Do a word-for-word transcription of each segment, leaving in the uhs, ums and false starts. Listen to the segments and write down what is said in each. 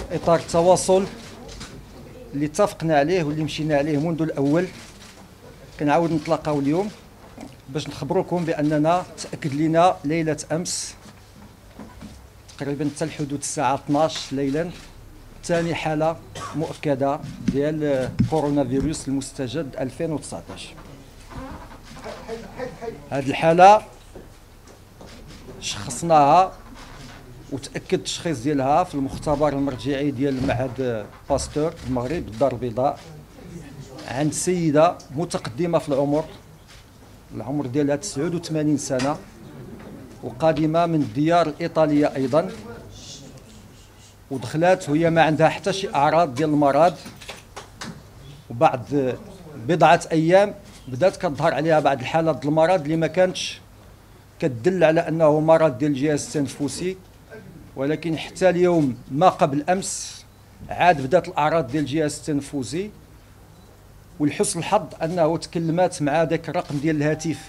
في اطار التواصل اللي اتفقنا عليه واللي مشينا عليه منذ الاول. كنعاود نتلاقاو اليوم باش نخبروكم باننا تاكد لنا ليله امس تقريبا حتى الحدود الساعه اثناش ليلا ثاني حاله مؤكده ديال كورونا فيروس المستجد ألفين وتسعطاش. هذه الحاله شخصناها وتاكد التشخيص ديالها في المختبر المرجعي ديال معهد باستور المغرب بالدار البيضاء عند سيده متقدمه في العمر، العمر ديالها تسعة وثمانين سنه وقادمه من الديار الايطاليه ايضا، ودخلات وهي ما عندها حتى شي اعراض ديال المرض، وبعد بضعه ايام بدات كتظهر عليها بعض الحالات ديال المرض اللي ما كانتش كتدل على انه مرض ديال الجهاز التنفسي، ولكن حتى اليوم ما قبل امس عاد بدات الاعراض ديال الجهاز التنفسي. ولحسن الحظ انه تكلمات مع ذاك الرقم ديال الهاتف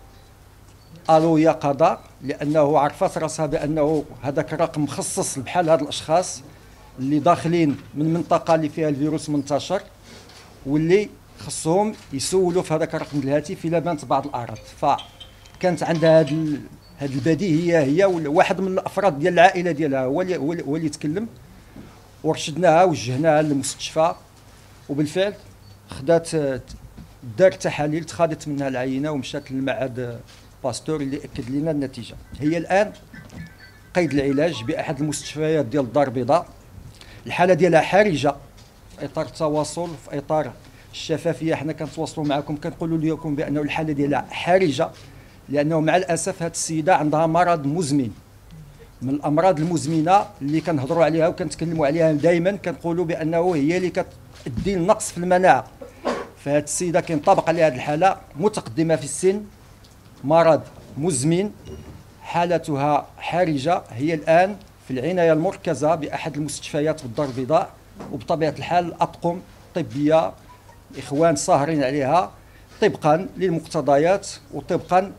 الو يا قضاء، لانه عرفت راسها بانه هذاك الرقم مخصص بحال هاد الاشخاص اللي داخلين من منطقه اللي فيها الفيروس منتشر واللي خصهم يسولوا في هذاك الرقم ديال الهاتف الا بانت بعض الاعراض. فكانت عندها هاد هاد البديهيه هي واحد من الافراد ديال العائله ديالها هو اللي هو اللي يتكلم، ورشدناها وجهناها للمستشفى، وبالفعل خدات دارت تحاليل تخادت منها العينه ومشات للمعهد باستور اللي اكد لنا النتيجه. هي الان قيد العلاج باحد المستشفيات ديال الدار البيضاء. الحاله ديالها حرجه في اطار التواصل في اطار الشفافيه، حنا كنتواصلوا معكم كنقولوا لكم بانه الحاله ديالها حرجه، لانه مع الاسف هذه السيده عندها مرض مزمن من الامراض المزمنه اللي كنهضروا عليها وكنتكلموا عليها دائما، كنقولوا بانه هي اللي كتدي النقص في المناعه. فهذه السيده كينطبق عليها هذه الحاله متقدمه في السن، مرض مزمن، حالتها حرجه، هي الان في العنايه المركزه باحد المستشفيات بالدار البيضاء، وبطبيعه الحال الاطقم الطبيه الاخوان ساهرين عليها طبقا للمقتضيات وطبقا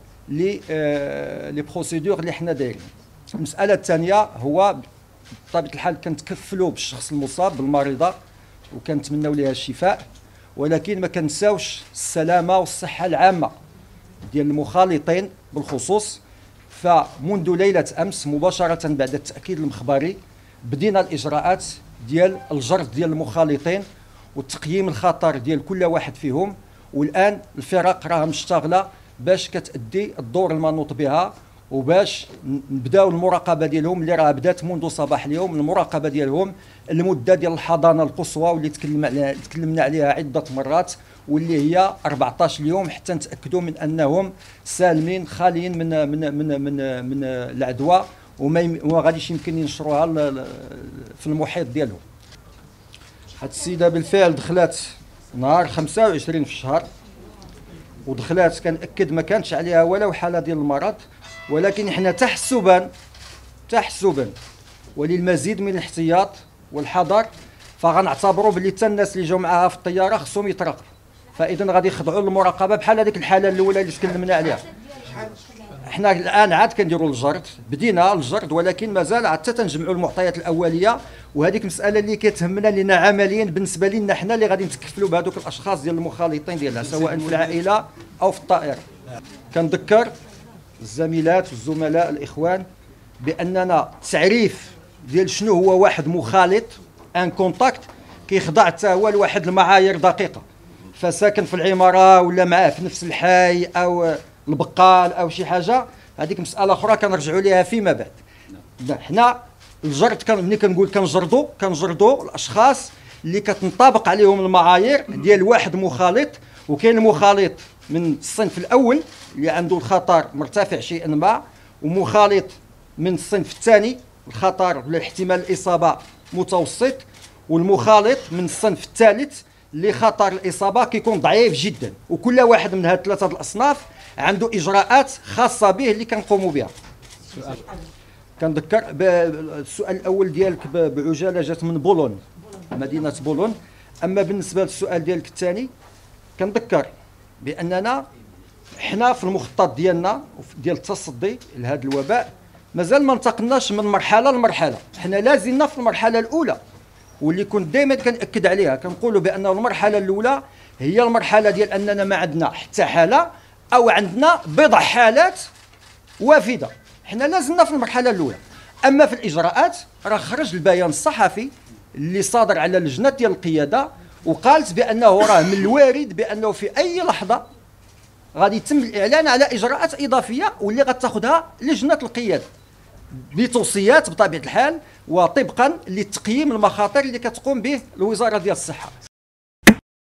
لي بروسيدور اللي حنا دايرين. المساله الثانيه هو بطبيعه الحال كنتكفلوا بالشخص المصاب بالمريضه وكنتمنوا لها الشفاء، ولكن ما كنساوش السلامه والصحه العامه ديال المخالطين بالخصوص. فمنذ ليله امس مباشره بعد التاكيد المخبري بدينا الاجراءات ديال الجرد ديال المخالطين وتقييم الخطر ديال كل واحد فيهم، والان الفرق راها مشتغله باش كتأدي الدور المنوط بها وباش نبداو المراقبه ديالهم اللي راه بدات منذ صباح اليوم. المراقبه ديالهم المده ديال الحضانه القصوى واللي تكلم عليها تكلمنا عليها عده مرات، واللي هي أربعطاش يوم حتى نتاكدوا من انهم سالمين خاليين من من من من, من العدوى وما غاديش يمكن ينشروها في المحيط ديالهم. هاد السيده بالفعل دخلات نهار خمسة وعشرين في الشهر، ودخلات كنأكد ما كانتش عليها ولا حاله ديال المرض، ولكن احنا تحسبا تحسبا وللمزيد من الاحتياط والحذر فغنعتبروا باللي حتى الناس اللي جاوا معاها في الطياره خصهم يتراقبوا، فاذا غادي يخضعوا للمراقبه بحال هذيك الحاله الاولى اللي تكلمنا عليها. احنا الان عاد كنديروا الجرد، بدينا الجرد ولكن مازال عاد حتى تنجمعوا المعطيات الاوليه، وهذيك مساله اللي كتهمنا لنا عمليا بالنسبه لنا حنا اللي غادي نتكفلوا بهذوك الاشخاص ديال المخالطين ديالها سواء في العائله او في الطائره. كنذكر الزميلات والزملاء الاخوان باننا تعريف ديال شنو هو واحد مخالط ان كونتاكت كيخضع حتى هو لواحد المعايير دقيقه، فساكن في العماره ولا معاه في نفس الحي او البقال او شي حاجه، هذيك مساله اخرى كنرجعوا ليها فيما بعد. حنا الجرد كان ملي كنقول كنجردوا كنجردوا الاشخاص اللي كتنطبق عليهم المعايير ديال واحد مخالط، وكاين المخالط من الصنف الاول اللي عنده الخطر مرتفع شيئا ما، ومخالط من الصنف الثاني الخطر ولا احتمال الاصابه متوسط، والمخالط من الصنف الثالث اللي خطر الاصابه كيكون ضعيف جدا. وكل واحد من هاد الثلاثه الاصناف عنده اجراءات خاصه به اللي كنقوموا بها. كنذكر السؤال الاول ديالك بعجاله جات من بولون، مدينه بولون. اما بالنسبه للسؤال ديالك الثاني كنذكر باننا حنا في المخطط ديالنا ديال التصدي لهذا الوباء مازال ما انتقلناش من مرحله لمرحله، حنا لازلنا في المرحله الاولى واللي كنت دائما كنأكد عليها، كنقولوا بأن المرحلة الأولى هي المرحلة ديال أننا ما عندنا حتى حالة أو عندنا بضع حالات وافدة. حنا لازلنا في المرحلة الأولى. أما في الإجراءات راه خرج البيان الصحفي اللي صادر على لجنة ديال القيادة وقالت بأنه راه من الوارد بأنه في أي لحظة غادي يتم الإعلان على إجراءات إضافية واللي غتاخذها لجنة القيادة بتوصيات بطبيعة الحال وطبقا لتقييم المخاطر اللي كتقوم به الوزارة ديال الصحة.